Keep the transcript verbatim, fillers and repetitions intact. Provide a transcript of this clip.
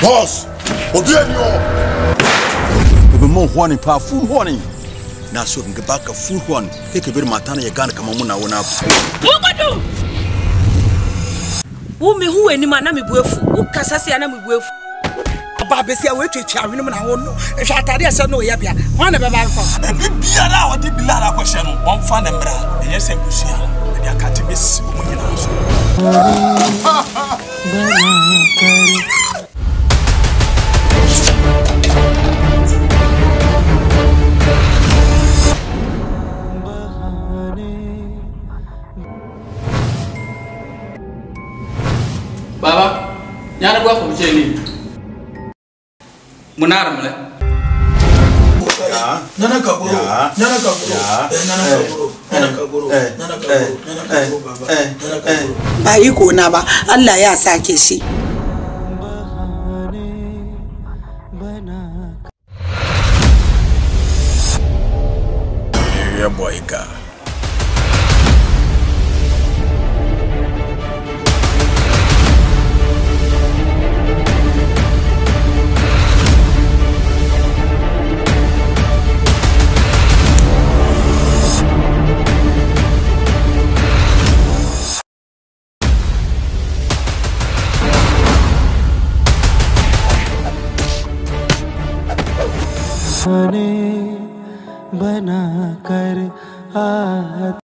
Boss, Obianyo. Ebe mo hwani pa full hwani. Na so nge baka full hwani. Keke bere matana ye Ghana kama muna wona. Mugodu. Wo me hu ani ma na me buafu. Wo kasase ya na me buafu. Aba besia we twetwa hwene mu na wo no. Ehwa atade ase no ye bia. Hwan na be ba fa. Ebi bia na wo di bilara kwhye no. Won fa na mbra. Enye se busia. E akate besi wo nyina so. Baba, nyana gwa fu cheni. Munar mle. Ya, nana kaburu. Nana kaburu. Nana kaburu. Nana kaburu. Nana kaburu. Nana kaburu baba. Nana kaburu. Ba iko na ba, Allah ya sake shi. Yeah, boy, ka. बना कर आ